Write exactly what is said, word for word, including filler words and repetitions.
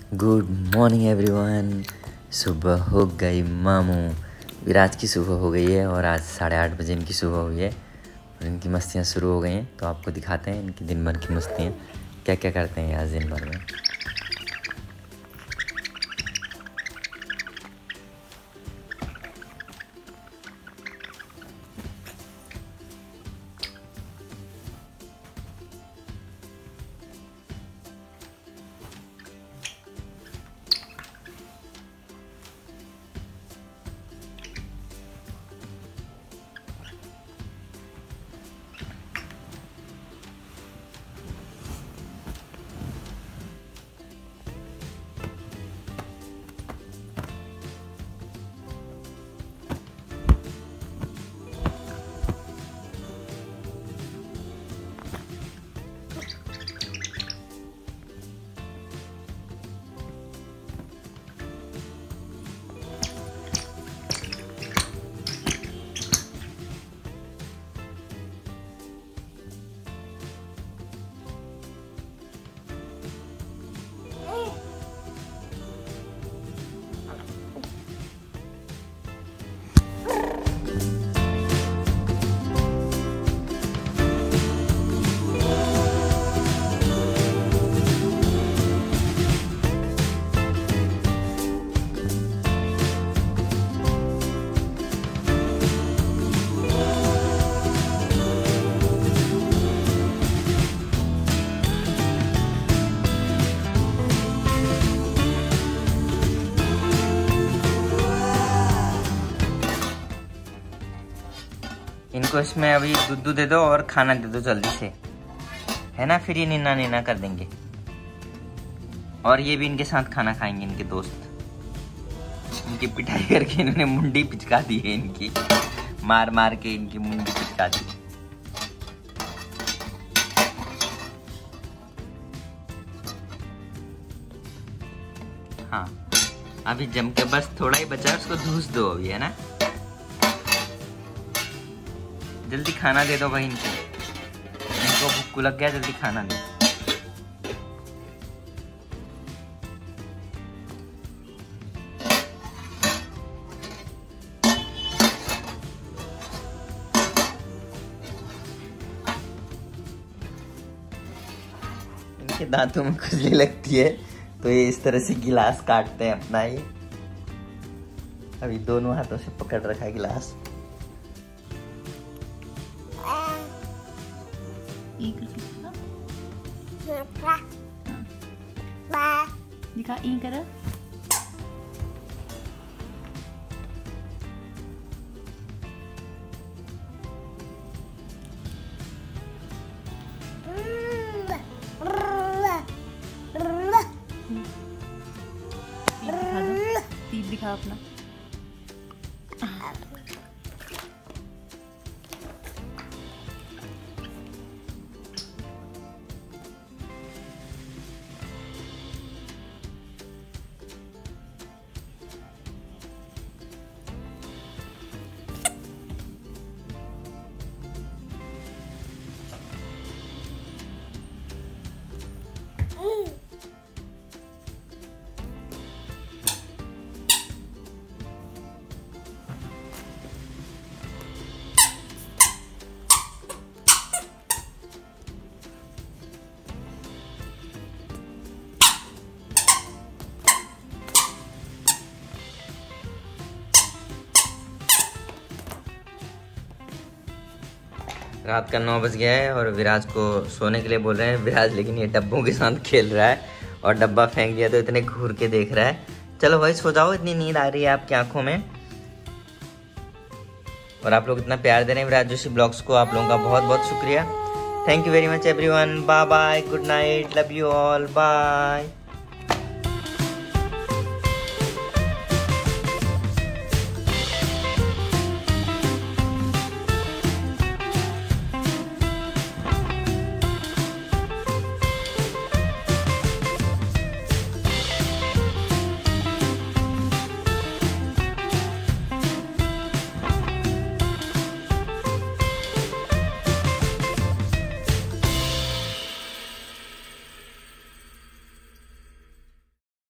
Good morning everyone. सुबह हो गई मामू। विराज की सुबह हो गई है और आज साढ़े आठ बजे इनकी सुबह हुई है और इनकी मस्तियाँ शुरू हो गई हैं। तो आपको दिखाते हैं इनकी दिन भर की मस्तियाँ क्या क्या करते हैं आज दिन भर में। इनको इसमें अभी दूध दे दो और खाना दे दो जल्दी से, है ना, फिर ये नीना नीना कर देंगे और ये भी इनके साथ खाना खाएंगे इनके दोस्त। इनकी पिटाई करके इन्होंने मुंडी पिचका दी है, इनकी मार मार के इनकी मुंडी पिचका दी। हाँ अभी जम के बस थोड़ा ही बचा है, उसको धूस दो अभी, है ना। जल्दी खाना दे दो भाई इनको, इनको भूख लग गया, जल्दी खाना दो। इनके दांतों में खुजली लगती है तो ये इस तरह से गिलास काटते हैं अपना। ये अभी दोनों हाथों से पकड़ रखा है गिलास। दिखा ई करा। तीर दिखा अपना। रात का नौ बज गया है और विराज को सोने के लिए बोल रहे हैं विराज, लेकिन ये डब्बों के साथ खेल रहा है और डब्बा फेंक दिया तो इतने घूर के देख रहा है। चलो भाई सो जाओ, इतनी नींद आ रही है आपकी आंखों में। और आप लोग इतना प्यार दे रहे हैं विराज जोशी ब्लॉग्स को, आप लोगों का बहुत बहुत शुक्रिया। Thank you very much everyone. Bye bye, good night, love you all, bye.